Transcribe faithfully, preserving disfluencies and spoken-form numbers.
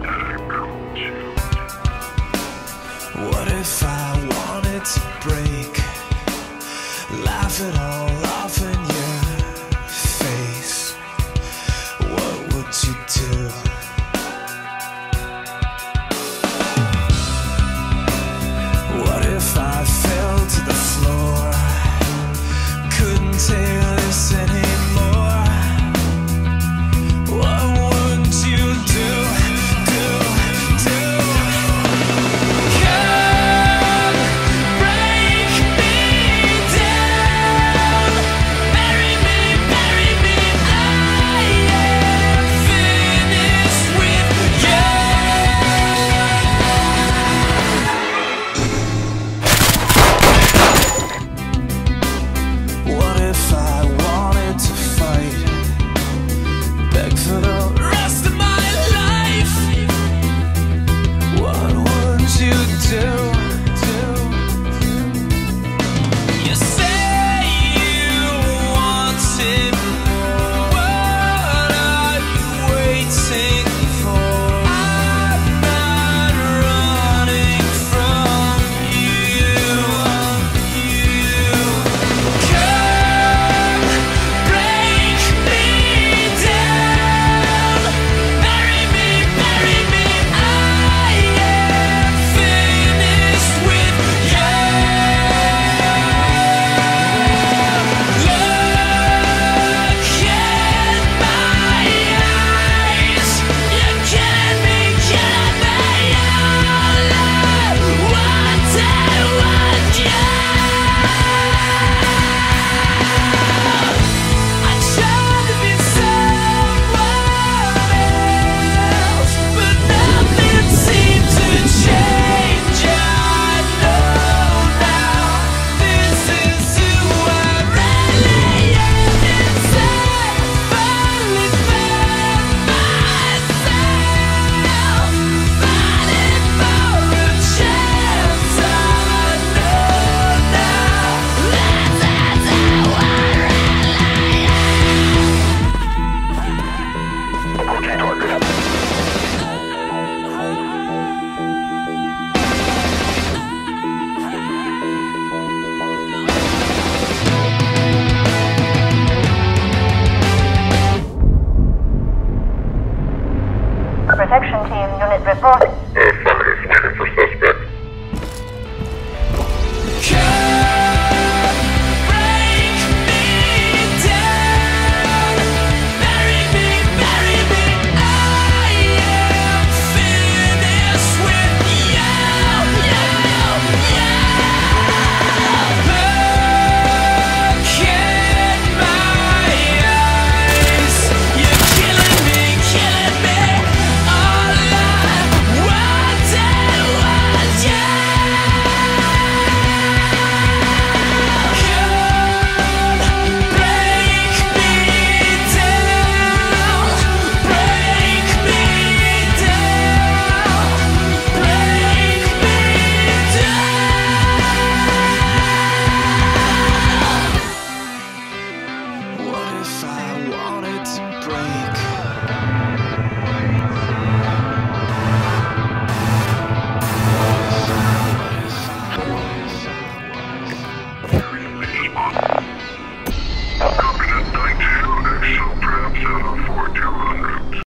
What if I wanted to break, laugh it all off in your face? What would you do? What if I fell to the floor, couldn't take this anymore? What would you do? For the rest of my life, what would you do? You say you wanted more. What are you waiting for? I'm not running from you. You come break me down. Marry me, marry me, I am finished with you. Look in my eyes, you killing me, killing me all. I want to want you. I tried to be someone else, but nothing seemed to change. I know now this is who I really am inside. Finally found myself, fighting for a chance. I know now this is who I really Protection team unit reporting.